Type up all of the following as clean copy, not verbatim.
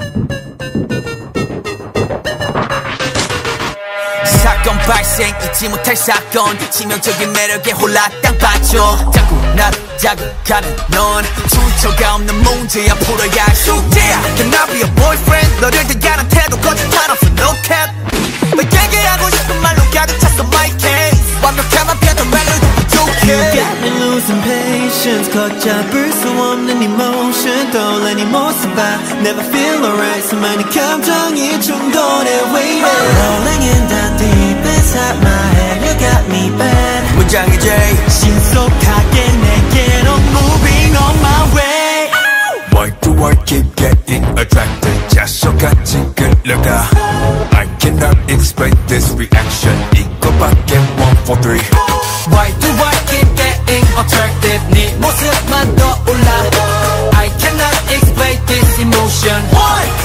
사건 발생 잊지 못할 사건 치명적인 매력에 홀라당 빠져 자꾸 나를 자극하는 넌 출처가 없는 문제야 풀어야 할 숙제야 Can I be a boyfriend 너를 대하는 태도 거짓말 없어 no cap 너에게 하고 싶은 말로 가득 찼어 my case 완벽한 편한 멜로디 부족해 You got me losing patience 걷잡을 수 없는 emotion 떠올리니 모습 봐 Never feel alright 수많은 감정이 충돌해 waiting Rolling in the deep inside my head You got me bad 문장의 J 신속하게 내게로 moving on my way Why do I keep getting attracted 자석같이 끌려가 I cannot explain this reaction 이거밖에 1, 4, 3 Why do I keep getting attracted 네 모습만 떠올라 I cannot explain this emotion 1, 4,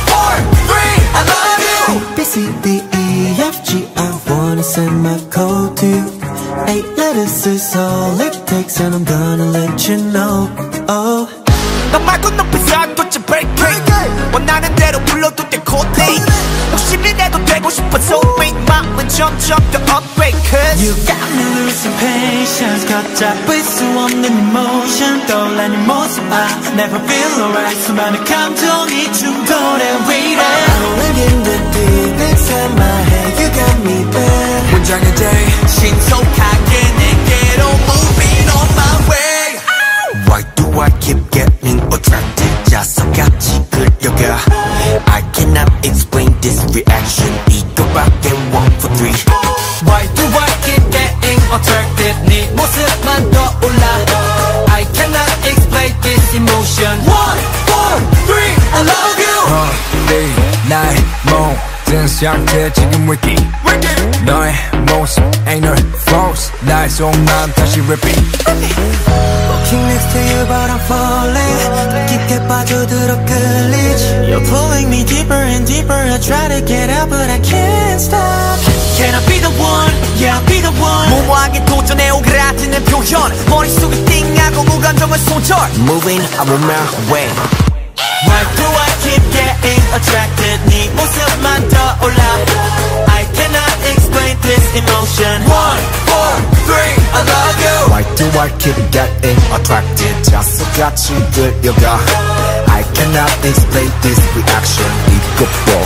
3 I love you A, B, C, D, E, F, G I wanna send my code to you 8 letters is all it takes and I'm gonna let you know Oh 너 말고 높이서 돋지 break 원하는 대로 불러도 돼 코딩 욕심이 내도 되고 싶어 soulmate 마음은 점점 더 upgrade Cause You got me losing patience 걷잡을 수 없는 emotion 떠올라니 모습 봐 Never feel alright 수많은 감정이 충돌해 waiting Rolling in the deep inside my head You got me bad 문장의 J 신속하게 내게로 moving on my way Why do I keep getting attracted 자석같이 끌려가 I cannot explain this reaction 이거밖에 1, 4, 3 Why do I keep getting attracted 네 모습만 떠올라 I cannot explain this emotion 1, 4, 3 I love you 나의 모든 상태 지금 wiki 너의 모습 ain't no false 나의 속마음 다시 repeat Walking next to you but I'm falling 더 깊게 빠져들어 끌리지 You're pulling me deeper and deeper I try to get out but I can't stop Can I be the one? Yeah I'll be the one 무모하게 도전해 오그라드는 표현 머릿속이 띵하고 무감정은 손절 Moving I'm on my way Why do I keep getting attracted 네 모습만 떠올라 I cannot explain this emotion 1, 4, 3 I love you Why do I keep getting attracted 자석같이 끌려가 I cannot explain this reaction 이것도